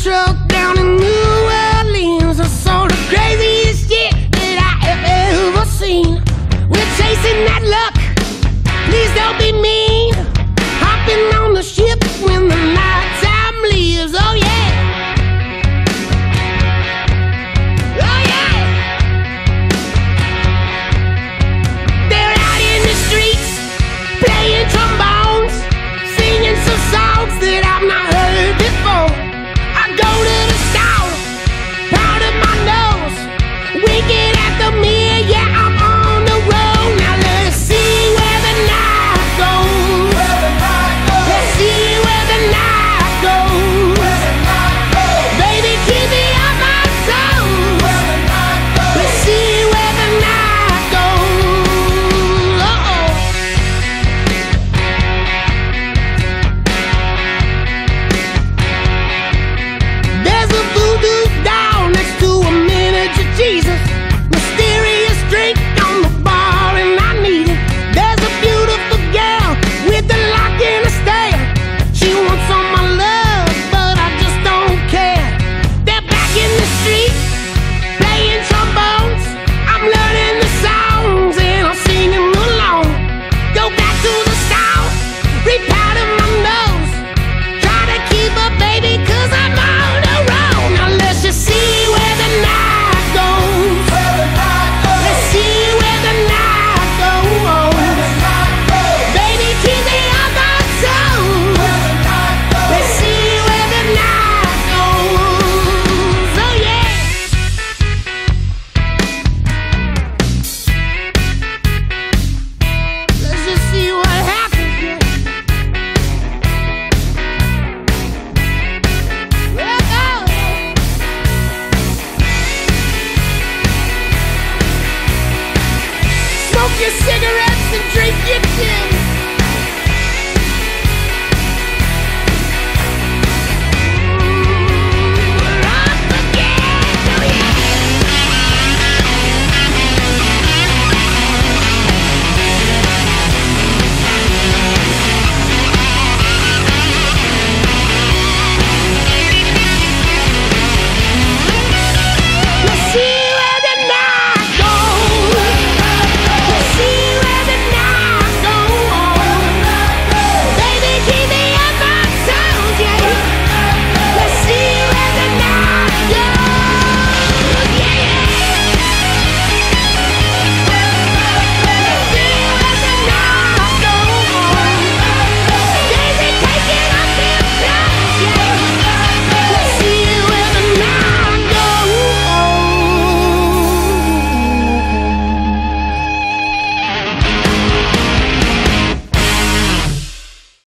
truck down in New Orleans. I saw the craziest shit that I ever seen. We're chasing that luck, please don't be mean. Hopping on the ship when the night time leaves. Oh yeah, oh yeah. They're out in the streets playing trombones, singing some songs that I've not heard before. I go to the store, powder my nose, winking at the mirror. Yeah, I'm on the road. Now let's see where the night goes. Let's see where the night goes. Baby, keep me on my toes. Let's see where the night goes. Uh-oh. There's a voodoo doll next to a miniature Jesus. Mysterious drink on the bar and I need it. There's a beautiful girl with a lock and a stare. She wants all my love, but I just don't care. They're back in the street playing trombones. I'm learning the songs and I'm singing along. Go back to the store, repowder my nose. Try to keep up, baby, 'cause I'm on the road. Now let's just see where the night goes. Let's see where the night goes. Baby, keep me on my toes. Let's see where the night goes. Oh yeah. Let's just see what happens. Yeah. Smoke your cigarettes and drink your gin.